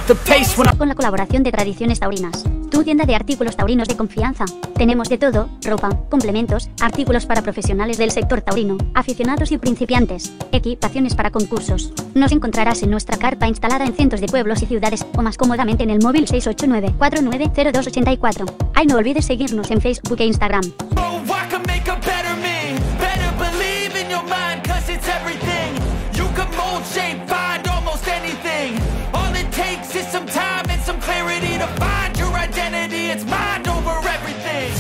up the pace when I... Con la colaboración de Tradiciones Taurinas, tu tienda de artículos taurinos de confianza. Tenemos de todo: ropa, complementos, artículos para profesionales del sector taurino, aficionados y principiantes, equipaciones para concursos. Nos encontrarás en nuestra carpa instalada en cientos de pueblos y ciudades, o más cómodamente en el móvil 689-490284. Ay, no olvides seguirnos en Facebook e Instagram. Oh, I can make a better me. Better believe in your mind, cause it's everything. You can mold, shape, find almost anything. All it takes is some time and some clarity to find your identity. It's mind over everything.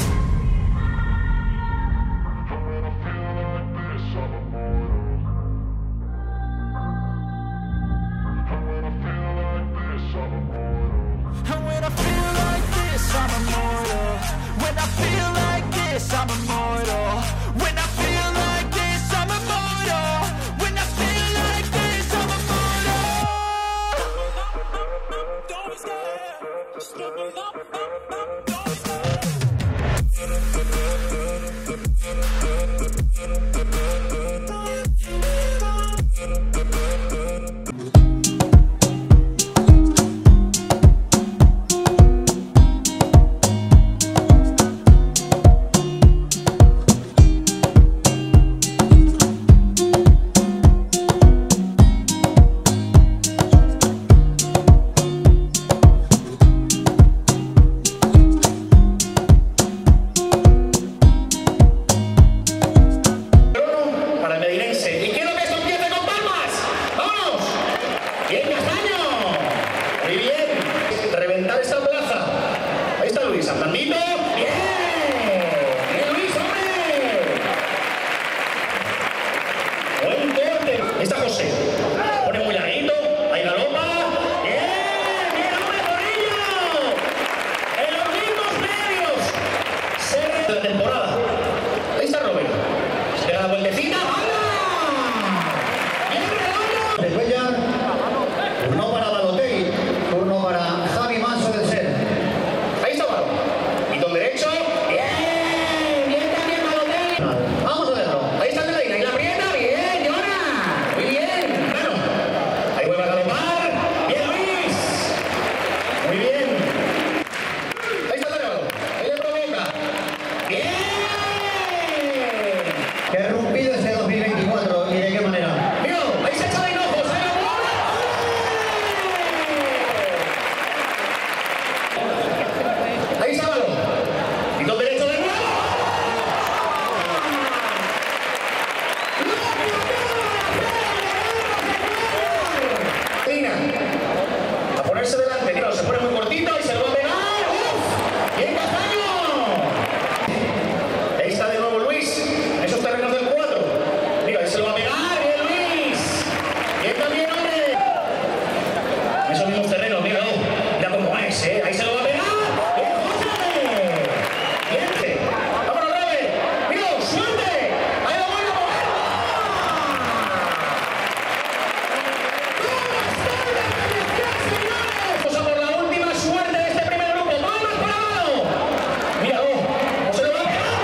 And when I feel like this, I'm immortal. When I feel like this, I'm immortal. When I feel like this, I'm immortal. When I feel like this, I'm immortal. Don't stare. Don't stare. Para el medinense. Y quiero que esto empiece con palmas. ¡Vámonos! ¡Bien, Castaño! Muy bien. Reventar esta plaza. Ahí está Luis. Andandito. ¡Bien! ¡Bien, Luis, hombre! Buen corte. Ahí está José. Pone muy larguito. Ahí galopa. ¡Bien! ¡Bien, hombre, Zorrillo! En los mismos medios. Se de la temporada. Ahí está Roberto. Se da la vueltecita. De Cuellar, turno para Balotelli, turno para Javi Manso del Ser. Ahí está Balón. Y con derecho. Bien. Bien también Balotelli. Vamos a verlo. Ahí está Medina. Y la aprieta. Bien, Llora. Muy bien. Bueno. Ahí vuelve a galopar. Bien, Luis. Muy bien. Ahí está Balón. Ahí le provoca. Bien. Qué rompido ese 2024 y de qué manera. Mira, ahí se echa de hinojos. Ahí la bola. Ahí está Balón. Y con derecho de nuevo. Medina. A ponerse delante. Claro, se pone muy cortito y se lo va a pegar. ¡Uf! ¡Bien, Castaño! Ahí está de nuevo Luis. Esos terrenos del 4. Mira, ahí se lo va a pegar. ¡Bien, Luis! ¡Bien también, hombre! Esos mismos terrenos, mira, mira cómo es, ¿eh? Ahí se lo va a pegar. ¡Bien, José! ¡Bien! ¡Vámonos, Robert! ¡Mira, suerte! ¡Ahí lo voy a mover! Vamos a por la última suerte de este primer grupo. ¡Vamos, parado! Míralo, cómo se lo va a pegar.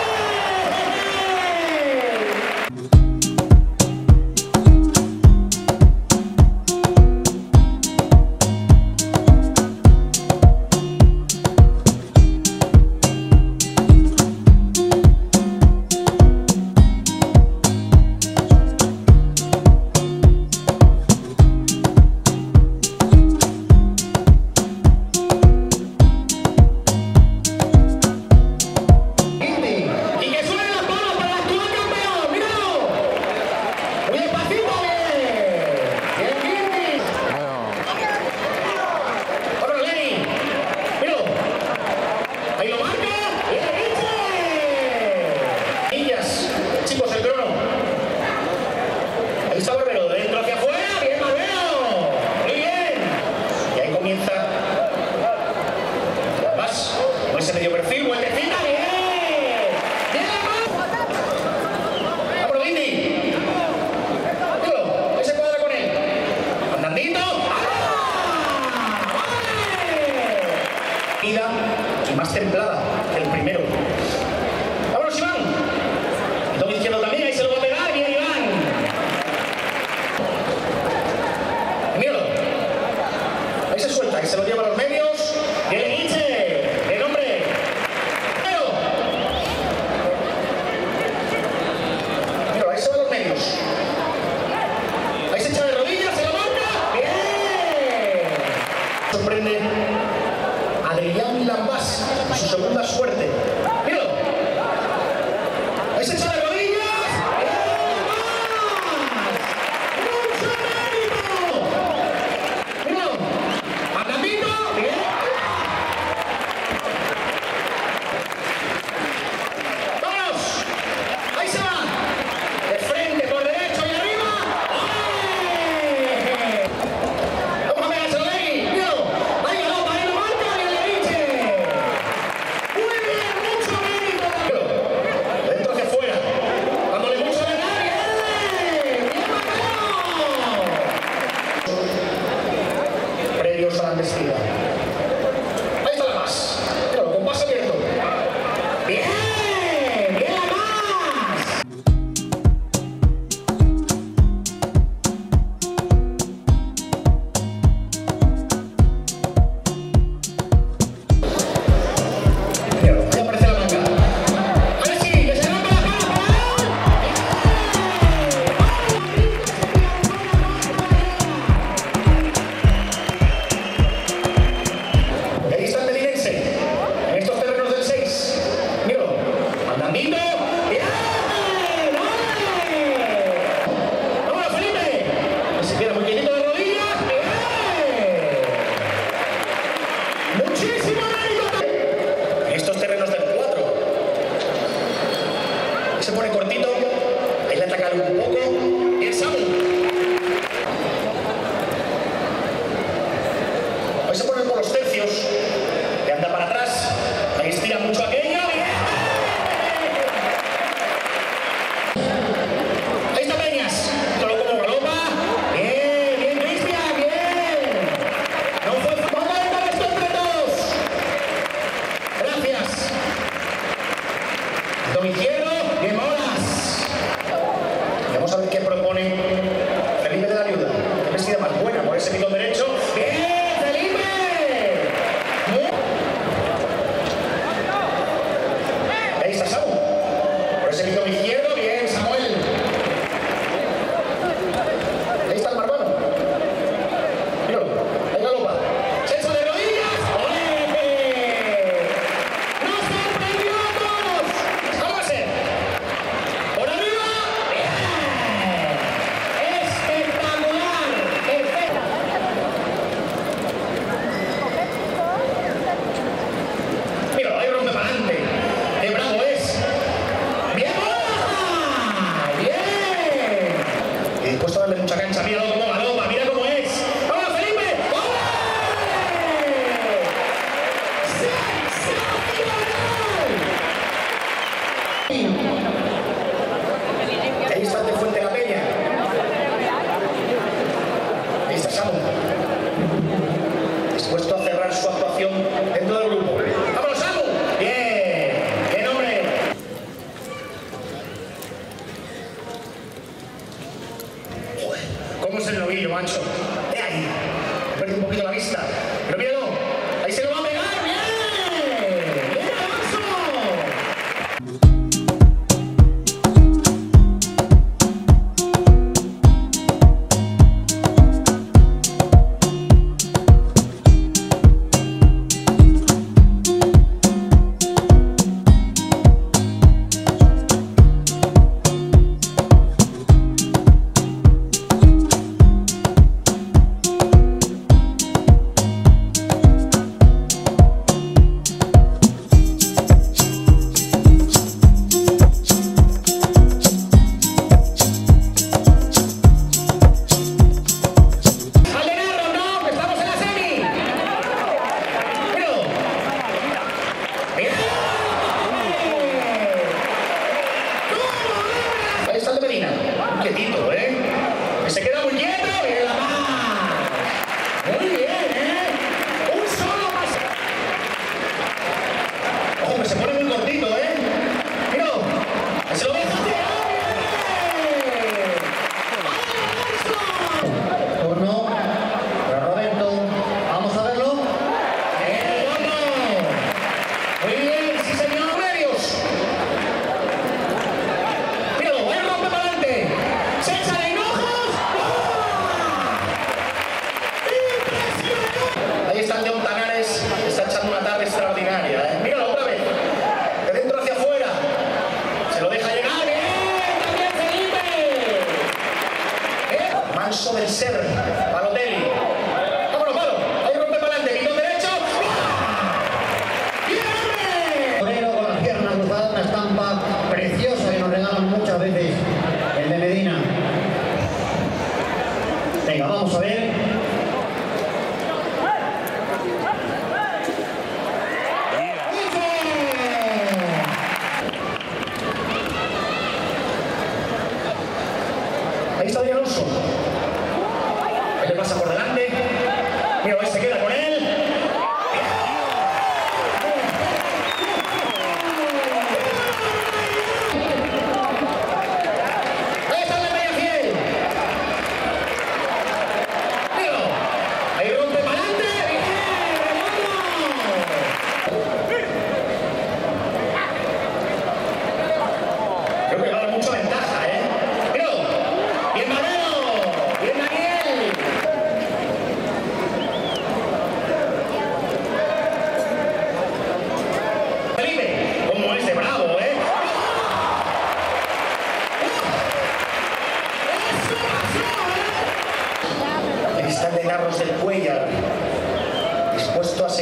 Indy, Y que suenen las palmas para el actual campeón. ¡Míralo! Muy despacito, bien. Bien, Kirby. Ahora Lenny. Míralo. Ahí lo marca. Bien, Vince. Niñas, chicos, el crono. Ahí está Barbero, de dentro hacia afuera. Bien, Barbero. Muy bien. Y ahí comienza. Más, con ese medio perfil, vueltecita. Bien. Bien, vámonos, Indy. Míralo, ahí se cuadra con él. Andandito. ¡Vale! Y más templada que el primero. ¡Vámonos, Iván! El toque izquierdo también, ahí se lo va a pegar. Bien, Iván. Míralo. Ahí se suelta. a su segunda suerte. ¡Míralo! ¡Ahí se echa de rodillas! ¡Mucho mérito! ¡Míralo! ¡Andamito! ¡Bien! ¡Vamos! ¡Ahí se va! De frente, por derecho y arriba. ¡Ole! Vamos a ver a Solegui. ¡Míralo! ¡Ahí ganó! ¡Ahí lo marca! ¡Y el Elche! ¡Muy bien! ¡Mucho mérito! De dentro hacia afuera. Dándole mucho de nadie. ¡Bien marcado! Previos a la embestida. Ahí está la más. Míralo, con paso abierto. ¡Bien! ¡Bien la más! Míralo, ahí aparece la manga. Ahora sí, que se rompa la cara para él. Y ahí está el Medinense, en estos terrenos del 6. Míralo, andamito. ¡Bien! ¡Ole! ¡Vámonos, Felipe! Ni siquiera muy quietito de rodillas. ¡Bien! ¡Muchísimo mérito! En estos terrenos del 4. Se pone cortito. Ahí le ataca un poco. Y el Samu. Ahí se ponen por los tercios. Le anda para atrás. Ahí estira mucho aquello. ¡Bien! Ahí está Peñas. Solo como galopa. Bien, bien, Cristian, bien. No fue falta de para esto entre todos. Gracias. Don izquierdo, bien molas. Vamos a ver qué propone Felipe de la Viuda. Qué vestida más buena por ese pitón derecho. ¡Bien, Felipe!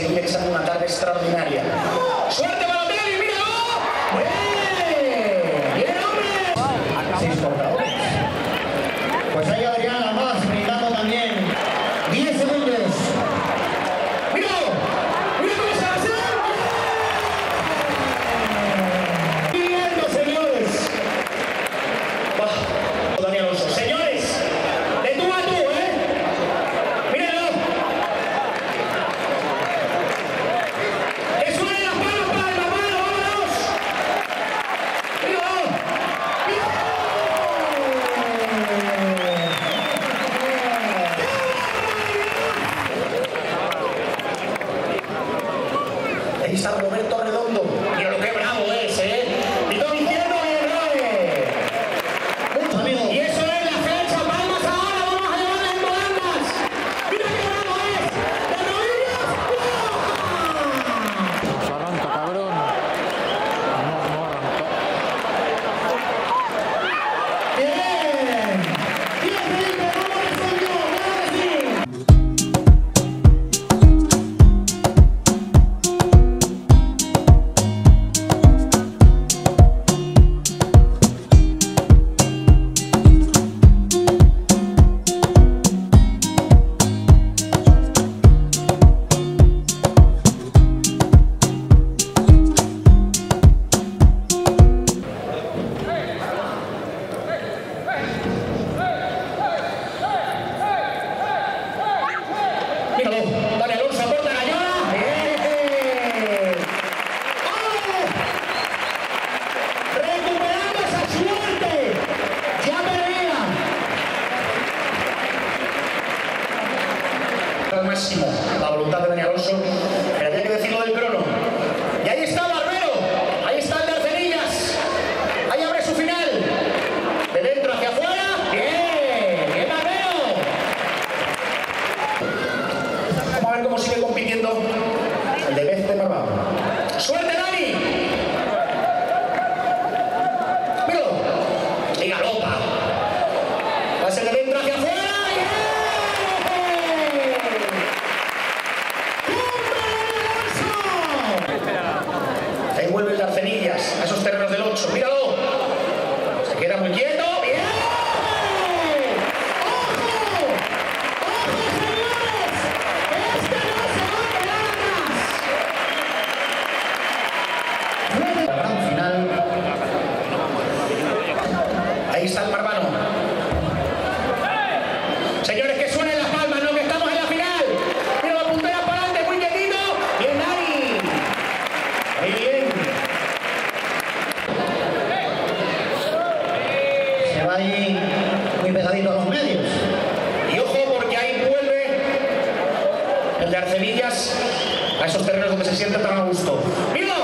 seguir echando una tarde extraordinaria. ¡Suerte, Balotelli! ¡Míralo! ¡Bien! ¡Bien, hombre! 6 portadores. Pues ahí Adrián Lamas brindando también 10 segundos. ¡Míralo! ¡Mira cómo se hace! ¡Viendo, señores! ¡Bah! Dani Alonso. Señores, de tú a tú, ¿eh? ¡Mírenlo! ¡Que suene las manos para el mano! ¡Vámonos! ¡Míralo! Ahí está Roberto Redondo. Mira lo que bravo es, ¿eh? Y todo izquierdo y grave. Muchos amigos. Y eso es la fecha. Palmas ahora. Vamos a llevarla en volandas. Mira qué bravo es. ¡De rodillas! ¡Wow! Arranca, cabrón. No arrancó. ¡Bien! ¡Bien, Felipe! ¿Cómo respondió? ¡Claro que sí! Míralo, Dani Alonso aporta la llave. ¡Bien! ¡Oh! Recuperando esa suerte. Ya perdía. Al máximo la voluntad de Dani Alonso, pero había que decirlo del crono. Y ahí está Barbero. Ahí está el de Arcenillas. Ahí abre su final. De dentro hacia afuera. ¡Bien! ¡Bien, Barbero! Vamos a ver cómo sigue compitiendo el de Beste Barbado. ¡Suerte, Dani! ¡Míralo! ¡Y galopa! Va a ser de dentro hacia afuera. ¡Bien! ¡Cumbre, Dani Alonso! Ahí vuelve el de Arcenillas a esos terrenos del 8. ¡Míralo! Se queda muy quieto. ¡Bien! ¡Ojo! ¡Ojo, señores! ¡Este no se va a quedar atrás! La gran final. Ahí está el Marvano. Señores, que suenen las palmas, ¿no? Que estamos en la final. Mira la puntera para adelante, muy quietito. Bien, Dani. Ahí bien. Se va ahí muy pegadito a los medios. Y ojo, porque ahí vuelve el de Arcenillas a esos terrenos donde se siente tan a gusto. ¡Mira!